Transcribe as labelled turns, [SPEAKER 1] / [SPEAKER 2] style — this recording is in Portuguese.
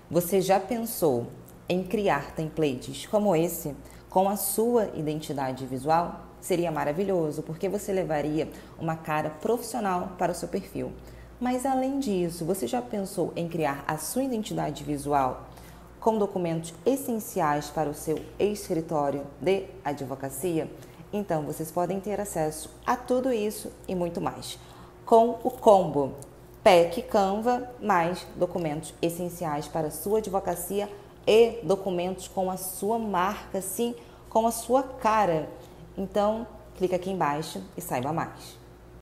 [SPEAKER 1] Você já pensou em criar templates como esse com a sua identidade visual? Seria maravilhoso, porque você levaria uma cara profissional para o seu perfil. Mas além disso, você já pensou em criar a sua identidade visual com documentos essenciais para o seu escritório de advocacia? Então, vocês podem ter acesso a tudo isso e muito mais com o combo PEC Canva mais documentos essenciais para a sua advocacia e documentos com a sua marca, sim, com a sua cara. Então, clica aqui embaixo e saiba mais.